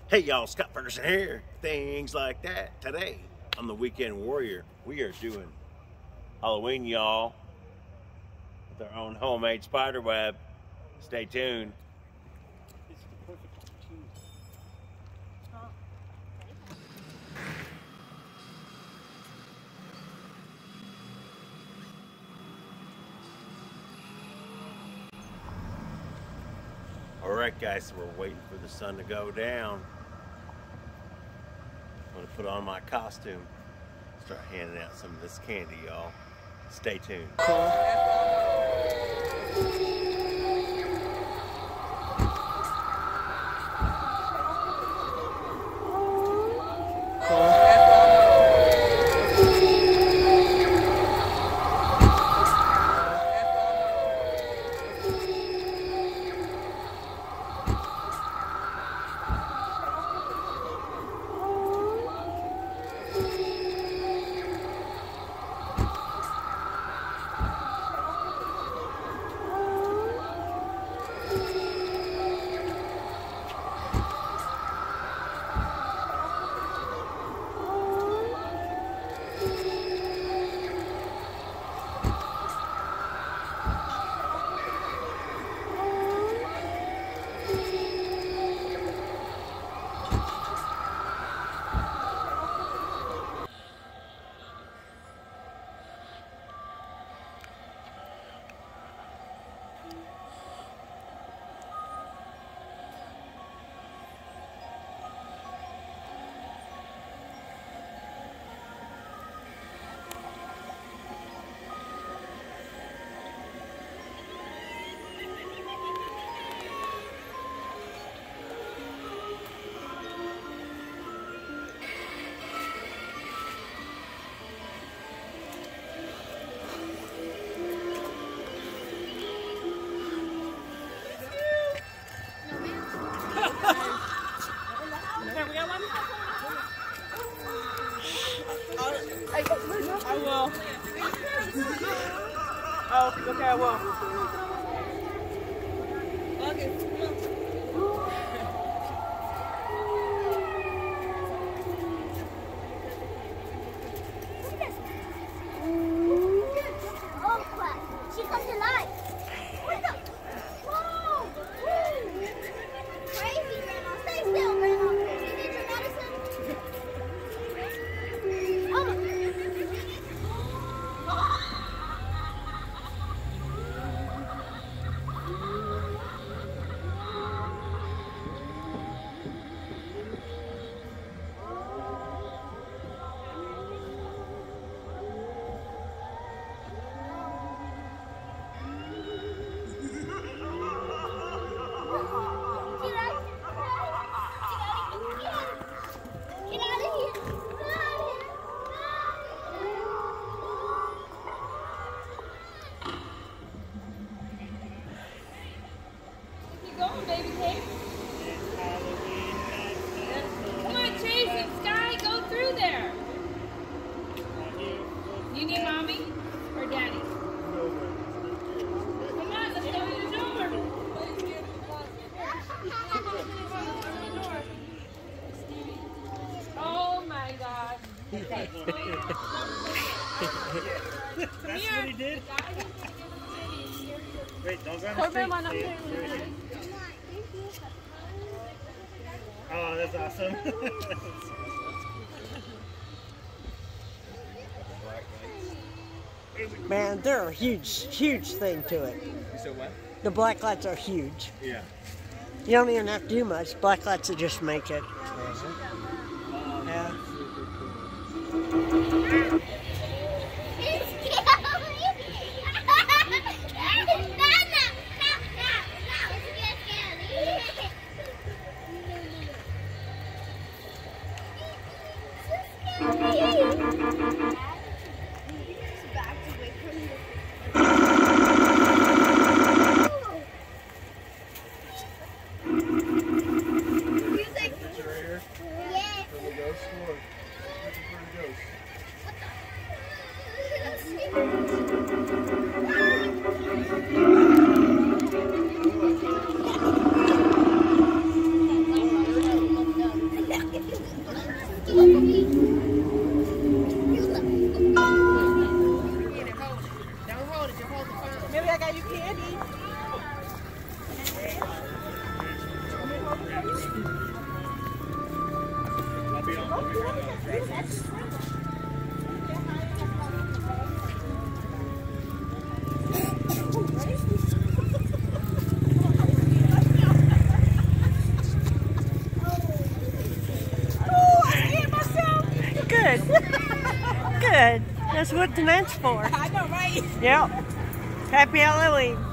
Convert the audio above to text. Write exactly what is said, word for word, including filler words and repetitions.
Hey y'all, Scott Ferguson here. Things like that. Today on the Weekend Warrior, we are doing Halloween, y'all, with our own homemade spider web. Stay tuned. It's the perfect opportunity. Alright guys, so we're waiting for the sun to go down. I'm gonna put on my costume, start handing out some of this candy, y'all. Stay tuned. Cool. I will. Oh, okay, I will. Okay. Oh, crap. She comes alive. What the? Whoa! Crazy, Grandma. Stay still, Grandma. You need your medicine? Oh, my. Baby cake. Come on, Chase and Sky, go through there. You need mommy or daddy? Come on, let's go to the door. Oh my God. That's what he did? Wait, don't go on the street. Oh, that's awesome. Man, they're a huge, huge thing to it. You said what? The black lights are huge. Yeah. You don't even have to do much. Black lights will just make it. Yeah. Music. Yes. what tonight's for. I know, right? Yep. Happy Halloween.